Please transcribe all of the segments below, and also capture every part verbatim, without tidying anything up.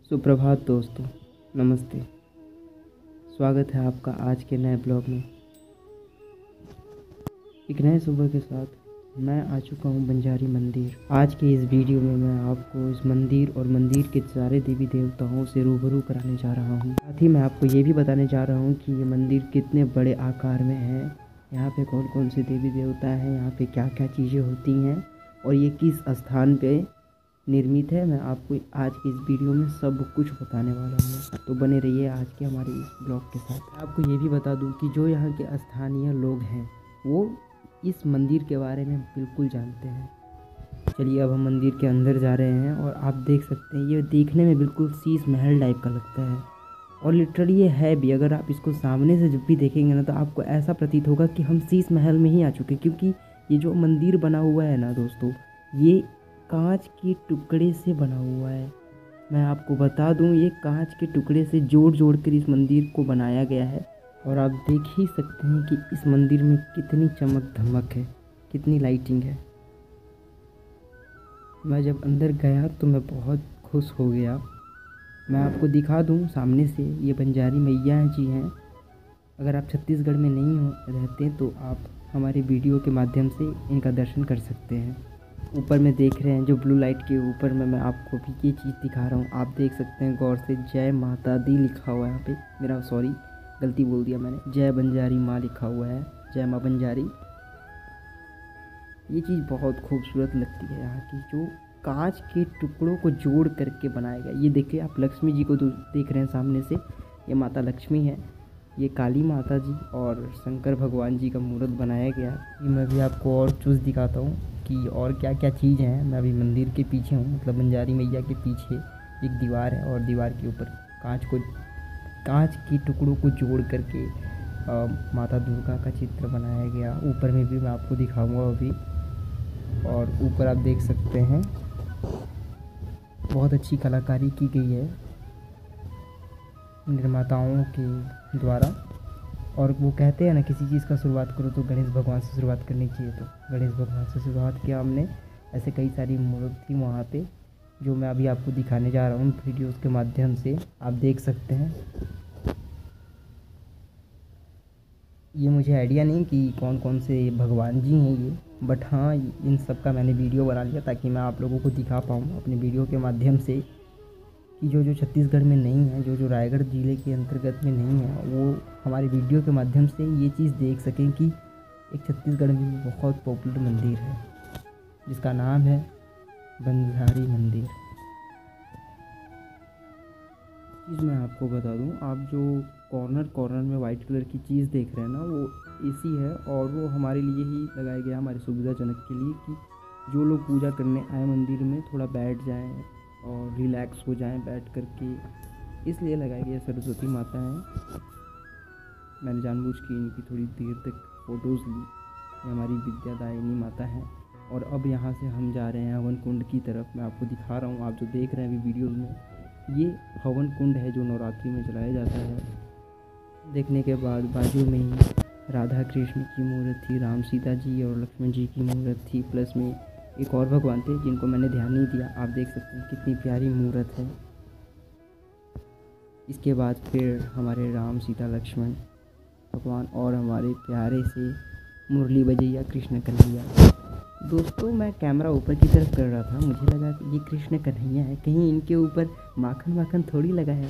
सुप्रभात दोस्तों, नमस्ते। स्वागत है आपका आज के नए ब्लॉग में। एक नए सुबह के साथ मैं आ चुका हूँ बंजारी मंदिर। आज के इस वीडियो में मैं आपको इस मंदिर और मंदिर के सारे देवी देवताओं से रूबरू कराने जा रहा हूँ। साथ ही मैं आपको ये भी बताने जा रहा हूँ कि ये मंदिर कितने बड़े आकार में है, यहाँ पे कौन कौन से देवी देवता हैं, यहाँ पे क्या क्या चीज़ें होती हैं और ये किस स्थान पे निर्मित है। मैं आपको आज की इस वीडियो में सब कुछ बताने वाला हूँ, तो बने रहिए आज के हमारे इस ब्लॉग के साथ। मैं आपको ये भी बता दूँ कि जो यहाँ के स्थानीय लोग हैं वो इस मंदिर के बारे में बिल्कुल जानते हैं। चलिए अब हम मंदिर के अंदर जा रहे हैं और आप देख सकते हैं ये देखने में बिल्कुल शीश महल टाइप का लगता है और लिटरली ये है भी। अगर आप इसको सामने से जब भी देखेंगे ना तो आपको ऐसा प्रतीत होगा कि हम शीश महल में ही आ चुके हैं, क्योंकि ये जो मंदिर बना हुआ है ना दोस्तों, ये कांच के टुकड़े से बना हुआ है। मैं आपको बता दूं ये कांच के टुकड़े से जोड़ जोड़ कर इस मंदिर को बनाया गया है और आप देख ही सकते हैं कि इस मंदिर में कितनी चमक धमक है, कितनी लाइटिंग है। मैं जब अंदर गया तो मैं बहुत खुश हो गया। मैं आपको दिखा दूं सामने से, ये बंजारी मैया जी हैं। अगर आप छत्तीसगढ़ में नहीं हो रहते तो आप हमारे वीडियो के माध्यम से इनका दर्शन कर सकते हैं। ऊपर में देख रहे हैं जो ब्लू लाइट के ऊपर में मैं आपको भी ये चीज़ दिखा रहा हूँ, आप देख सकते हैं गौर से, जय माता दी लिखा हुआ है यहाँ पे। मेरा सॉरी गलती बोल दिया मैंने, जय बंजारी माँ लिखा हुआ है, जय माँ बंजारी। ये चीज़ बहुत खूबसूरत लगती है यहाँ की, जो कांच के टुकड़ों को जोड़ करके बनाया गया। ये देखिए आप लक्ष्मी जी को देख रहे हैं सामने से, ये माता लक्ष्मी है, ये काली माता जी और शंकर भगवान जी का मूर्त बनाया गया। ये मैं भी आपको और चीज़ दिखाता हूँ कि और क्या क्या चीज़ हैं। मैं अभी मंदिर के पीछे हूँ, मतलब बंजारी मैया के पीछे एक दीवार है और दीवार के ऊपर कांच को कांच के टुकड़ों को जोड़ करके आ, माता दुर्गा का चित्र बनाया गया। ऊपर में भी मैं आपको दिखाऊंगा अभी। और ऊपर आप देख सकते हैं बहुत अच्छी कलाकारी की गई है निर्माताओं के द्वारा। और वो कहते हैं ना, किसी चीज़ का शुरुआत करो तो गणेश भगवान से शुरुआत करनी चाहिए, तो गणेश भगवान से शुरुआत किया हमने। ऐसे कई सारी मूर्ति वहाँ पे जो मैं अभी आपको दिखाने जा रहा हूँ वीडियोज़ के माध्यम से, आप देख सकते हैं। ये मुझे आइडिया नहीं कि कौन कौन से भगवान जी हैं ये, बट हाँ इन सब का मैंने वीडियो बना लिया ताकि मैं आप लोगों को दिखा पाऊँ अपने वीडियो के माध्यम से कि जो जो छत्तीसगढ़ में नहीं है, जो जो रायगढ़ ज़िले के अंतर्गत में नहीं है, वो हमारे वीडियो के माध्यम से ये चीज़ देख सकें कि एक छत्तीसगढ़ में बहुत पॉपुलर मंदिर है जिसका नाम है बंजारी मंदिर। चीज़ मैं आपको बता दूं, आप जो कॉर्नर कॉर्नर में वाइट कलर की चीज़ देख रहे हैं ना, वो एसी है और वो हमारे लिए ही लगाया गया, हमारी सुविधाजनक के लिए, कि जो लोग पूजा करने आए मंदिर में थोड़ा बैठ जाएं और रिलैक्स हो जाएं बैठ करके, इसलिए लगाया गया। सरस्वती माता हैं, मैंने जानबूझ के इनकी थोड़ी देर तक फ़ोटोज़ ली। ये हमारी विद्यादायिनी माता हैं। और अब यहाँ से हम जा रहे हैं हवन कुंड की तरफ। मैं आपको दिखा रहा हूँ, आप जो देख रहे हैं अभी वीडियोज़ में, ये हवन कुंड है जो नवरात्रि में जलाया जाता है। देखने के बाद बाजू में ही राधा कृष्ण की मूर्त थी, राम सीता जी और लक्ष्मण जी की मूर्त थी, प्लस में एक और भगवान थे जिनको मैंने ध्यान नहीं दिया। आप देख सकते हैं कितनी प्यारी मूर्त है। इसके बाद फिर हमारे राम सीता लक्ष्मण भगवान और हमारे प्यारे से मुरली बजैया कृष्ण कन्हैया। दोस्तों मैं कैमरा ऊपर की तरफ कर रहा था, मुझे लगा कि ये कृष्ण कन्हैया है, कहीं इनके ऊपर माखन माखन थोड़ी लगा है।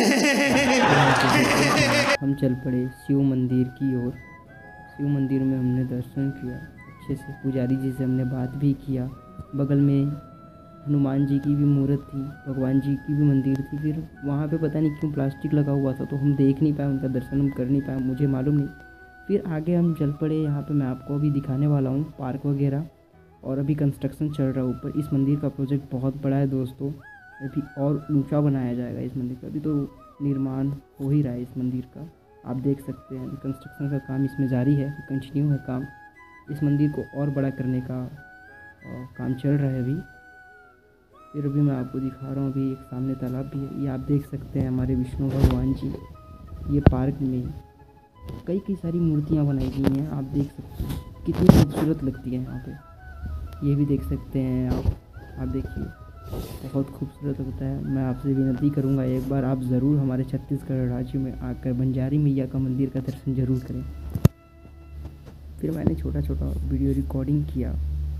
हम चल पड़े शिव मंदिर की ओर। शिव मंदिर में हमने दर्शन किया अच्छे से, पुजारी जी से हमने बात भी किया। बगल में हनुमान जी की भी मूर्त थी, भगवान जी की भी मंदिर थी। फिर वहाँ पे पता नहीं क्यों प्लास्टिक लगा हुआ था, तो हम देख नहीं पाए, उनका दर्शन हम कर नहीं पाए, मुझे मालूम नहीं। फिर आगे हम चल पड़े। यहाँ पे मैं आपको अभी दिखाने वाला हूँ पार्क वगैरह, और अभी कंस्ट्रक्शन चल रहा है ऊपर। इस मंदिर का प्रोजेक्ट बहुत बड़ा है दोस्तों, अभी और ऊंचा बनाया जाएगा इस मंदिर का। अभी तो निर्माण हो ही रहा है इस मंदिर का, आप देख सकते हैं। अभी कंस्ट्रक्शन का काम इसमें जारी है, कंटिन्यू है काम। इस मंदिर को और बड़ा करने का काम चल रहा है अभी। फिर अभी मैं आपको दिखा रहा हूँ, अभी एक सामने तालाब भी है, ये आप देख सकते हैं हमारे विष्णु भगवान जी। ये पार्क में कई कई सारी मूर्तियाँ बनाई गई हैं, आप देख सकते हैं कितनी खूबसूरत लगती है यहाँ पे। ये भी देख सकते हैं आप आप देखिए बहुत खूबसूरत होता है। मैं आपसे विनती करूंगा एक बार आप ज़रूर हमारे छत्तीसगढ़ राज्य में आकर बंजारी मैया का मंदिर का दर्शन ज़रूर करें। फिर मैंने छोटा छोटा वीडियो रिकॉर्डिंग किया।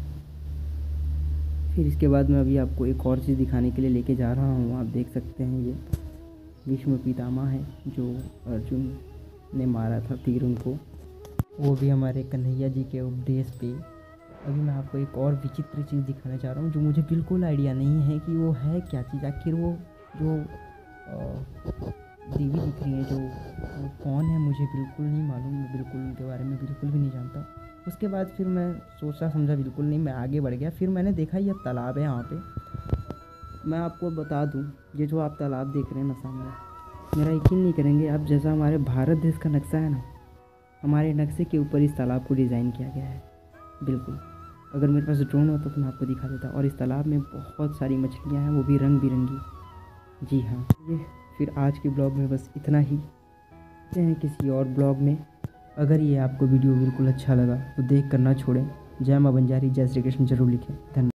फिर इसके बाद मैं अभी आपको एक और चीज़ दिखाने के लिए लेके जा रहा हूँ। आप देख सकते हैं ये भीष्म पितामह है जो अर्जुन ने मारा था तीर उनको, वो भी हमारे कन्हैया जी के उपदेश पे। अभी मैं आपको एक और विचित्र चीज़ दिखाना चाह रहा हूँ जो मुझे बिल्कुल आइडिया नहीं है कि वो है क्या चीज़। आखिर वो जो देवी दिख रही है जो वो कौन है मुझे बिल्कुल नहीं मालूम। मैं बिल्कुल उनके बारे में बिल्कुल भी नहीं जानता। उसके बाद फिर मैं सोचा समझा बिल्कुल नहीं, मैं आगे बढ़ गया। फिर मैंने देखा यह तालाब है यहाँ पे। मैं आपको बता दूँ, ये जो आप तालाब देख रहे हैं ना सामने, मेरा यकीन नहीं करेंगे आप, जैसा हमारे भारत देश का नक्शा है ना, हमारे नक्शे के ऊपर इस तालाब को डिज़ाइन किया गया है। बिल्कुल, अगर मेरे पास ड्रोन होता तो मैं आपको दिखा देता। और इस तालाब में बहुत सारी मछलियाँ हैं, वो भी रंग बिरंगी। जी हाँ, ये फिर आज के ब्लॉग में बस इतना ही। मिलते हैं किसी और ब्लॉग में। अगर ये आपको वीडियो बिल्कुल अच्छा लगा तो देख कर ना छोड़ें। जय माँ बंजारी, जय श्री कृष्ण जरूर लिखें। धन्यवाद।